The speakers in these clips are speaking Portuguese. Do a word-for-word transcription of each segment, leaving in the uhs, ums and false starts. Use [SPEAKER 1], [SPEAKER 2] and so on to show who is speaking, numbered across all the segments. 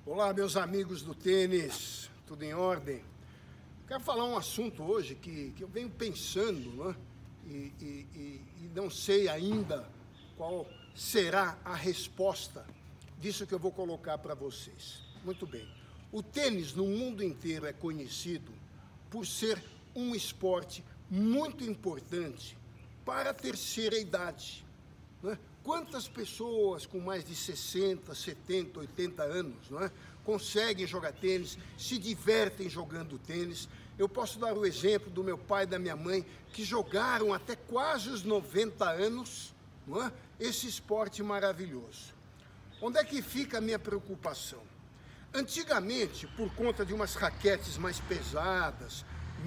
[SPEAKER 1] Olá, meus amigos do tênis, tudo em ordem? Quero falar um assunto hoje que, que eu venho pensando, né? e, e, e, e não sei ainda qual será a resposta disso que eu vou colocar para vocês. Muito bem, o tênis no mundo inteiro é conhecido por ser um esporte muito importante para a terceira idade, né? Quantas pessoas com mais de sessenta, setenta, oitenta anos, não é, conseguem jogar tênis, se divertem jogando tênis? Eu posso dar o exemplo do meu pai e da minha mãe, que jogaram até quase os noventa anos, não é, esse esporte maravilhoso. Onde é que fica a minha preocupação? Antigamente, por conta de umas raquetes mais pesadas,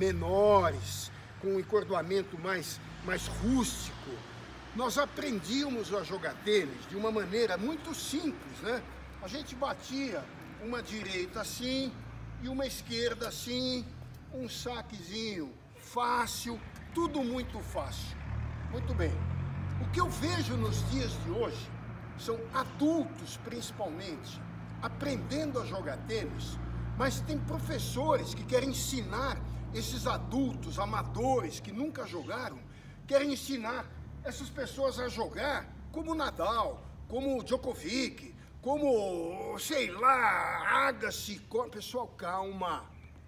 [SPEAKER 1] menores, com um encordoamento mais, mais rústico, nós aprendíamos a jogar tênis de uma maneira muito simples, né? A gente batia uma direita assim e uma esquerda assim, um saquezinho fácil, tudo muito fácil. Muito bem. O que eu vejo nos dias de hoje são adultos, principalmente, aprendendo a jogar tênis, mas tem professores que querem ensinar esses adultos amadores que nunca jogaram, querem ensinar essas pessoas a jogar como Nadal, como Djokovic, como, sei lá, Agassi. Pessoal, calma,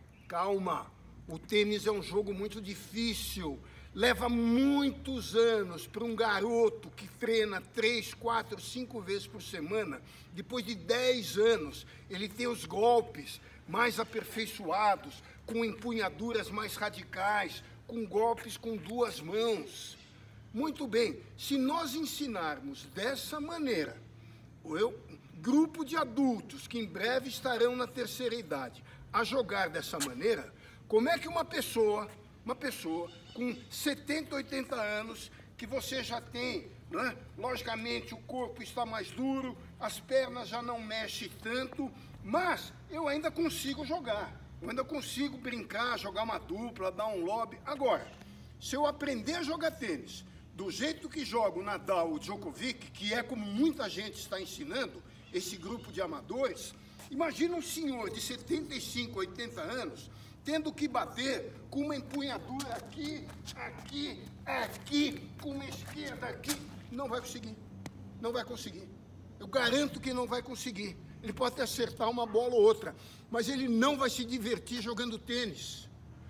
[SPEAKER 1] calma. O tênis é um jogo muito difícil. Leva muitos anos para um garoto que treina três, quatro, cinco vezes por semana. Depois de dez anos, ele tem os golpes mais aperfeiçoados, com empunhaduras mais radicais, com golpes com duas mãos. Muito bem, se nós ensinarmos dessa maneira, eu, grupo de adultos que em breve estarão na terceira idade, a jogar dessa maneira, como é que uma pessoa, uma pessoa com setenta, oitenta anos, que você já tem, né, logicamente o corpo está mais duro, as pernas já não mexem tanto, mas eu ainda consigo jogar, eu ainda consigo brincar, jogar uma dupla, dar um lob. Agora, se eu aprender a jogar tênis do jeito que joga o Nadal, o Djokovic, que é como muita gente está ensinando, esse grupo de amadores, imagina um senhor de setenta e cinco, oitenta anos, tendo que bater com uma empunhadura aqui, aqui, aqui, com uma esquerda aqui. Não vai conseguir, não vai conseguir. Eu garanto que não vai conseguir. Ele pode até acertar uma bola ou outra, mas ele não vai se divertir jogando tênis.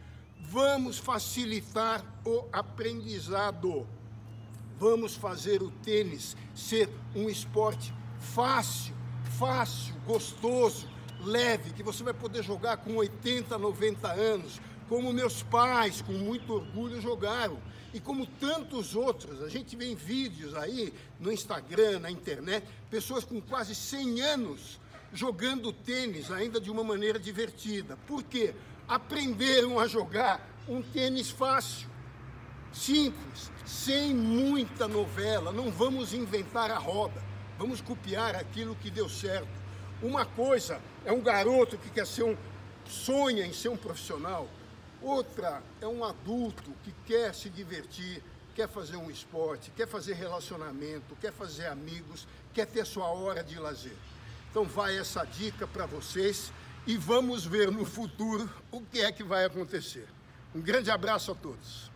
[SPEAKER 1] Vamos facilitar o aprendizado. Vamos fazer o tênis ser um esporte fácil, fácil, gostoso, leve, que você vai poder jogar com oitenta, noventa anos, como meus pais, com muito orgulho, jogaram, e como tantos outros. A gente vê em vídeos aí, no Instagram, na internet, pessoas com quase cem anos jogando tênis, ainda de uma maneira divertida. Por quê? Aprenderam a jogar um tênis fácil, simples, sem muita novela. Não vamos inventar a roda, vamos copiar aquilo que deu certo. Uma coisa é um garoto que quer ser um, sonha em ser um profissional. Outra é um adulto que quer se divertir, quer fazer um esporte, quer fazer relacionamento, quer fazer amigos, quer ter sua hora de lazer. Então vai essa dica para vocês e vamos ver no futuro o que é que vai acontecer. Um grande abraço a todos.